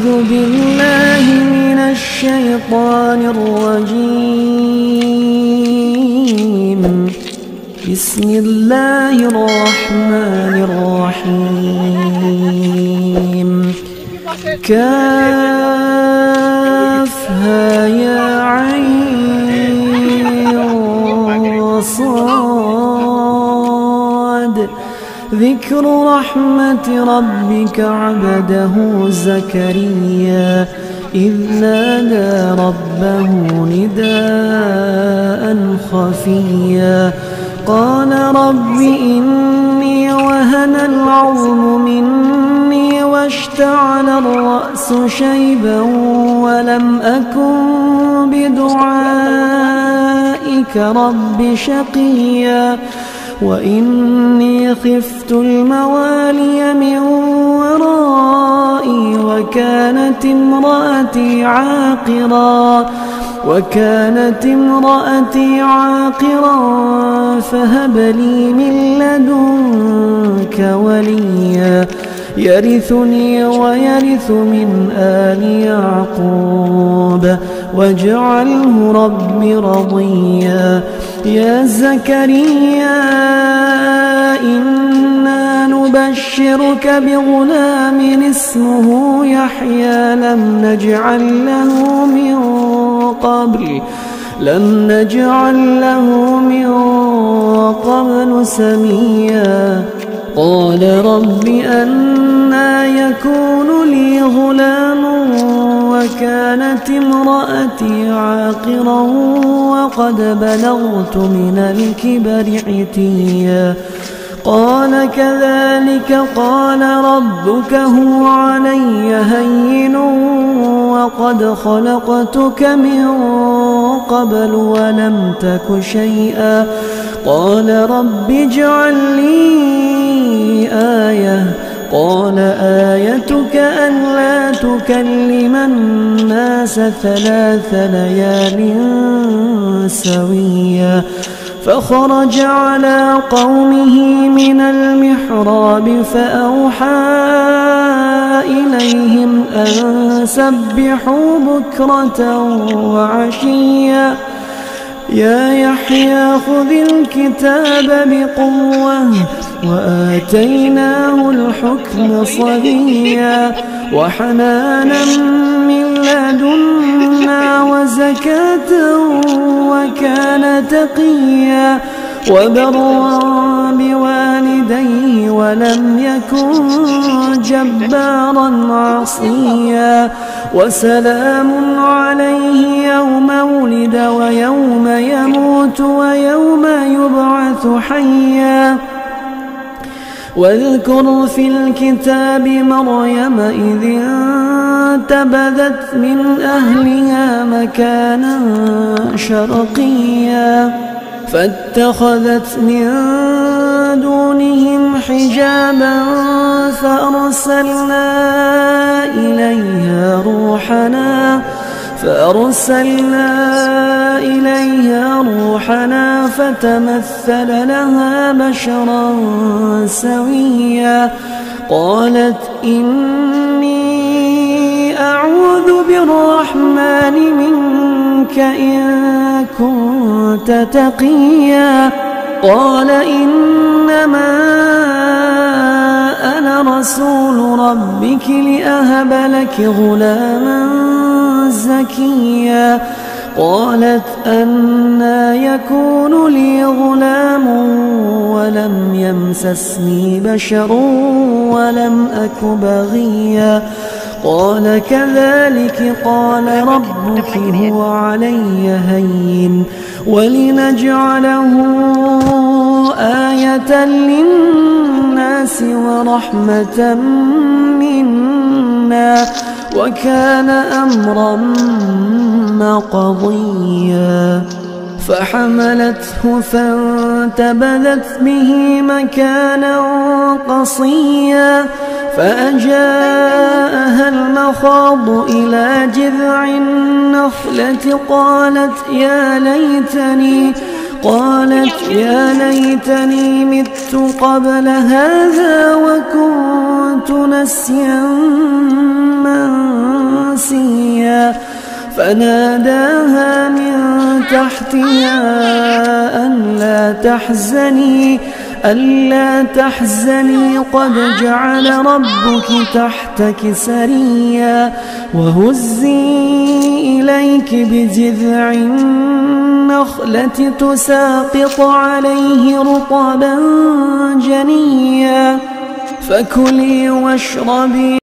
أعوذ بالله من الشيطان الرجيم. بسم الله الرحمن الرحيم. كافها يا عين صاد. ذكر رحمة ربك عبده زكريا إذ نادى ربه نداء خفيا قال رب إني وهن العظم مني واشتعل الرأس شيبا ولم أكن بدعائك رب شقيا وإني خفت الموالي من ورائي وكانت امرأتي عاقرا فهب لي من لدنك وليا يرثني ويرث من آل يعقوب واجعله رب رضيا. يا زكريا إنا نبشرك بغلام اسمه يحيى لم نجعل له من قبل سميا. قال رب أنى يكون لي غلام وكانت امرأتي عاقرا وقد بلغت من الكبر عتيا. قال كذلك قال ربك هو علي هين وقد خلقتك من قبل ولم تك شيئا. قال رب اجعل لي آية. قال آيتك ألا تكلم الناس 3 ليال سويا. فخرج على قومه من المحراب فأوحى إليهم أن سبحوا بكرة وعشيا. يا يحيى خذ الكتاب بقوة وآتيناه الحكم صبيا وحنانا من لدنا وزكاة وكان تقيا وبرا بوالديه ولم يكن جبارا عصيا. وسلام عليه يوم ولد ويوم يموت ويوم يبعث حيا. واذكر في الكتاب مريم إذ انتبذت من أهلها مكانا شرقيا فاتخذت من دونهم حجابا فأرسلنا إليها روحنا فتمثل لها بشرا سويا. قالت إني أعوذ بالرحمن منك إن كنت تقيا. قال إنما أنا رسول ربك لأهب لك غلاما زكيا. قالت أنى يكون لي غلام ولم يمسسني بشر ولم أك بغيا. قال كذلك قال ربك هو علي هين ولنجعله آية للناس ورحمة منا وكان أمرا مقضيا. فحملته فانتبذت به مكانا قصيا فأجاءها المخاض إلى جذع النخلة قالت يا ليتني مت قبل هذا وكنت نسيا عصيا فناداها من تحتها ألا تحزني قد جعل ربك تحتك سريا وهزي إليك بجذع النخلة تساقط عليه رطبا جنيا فكلي واشربي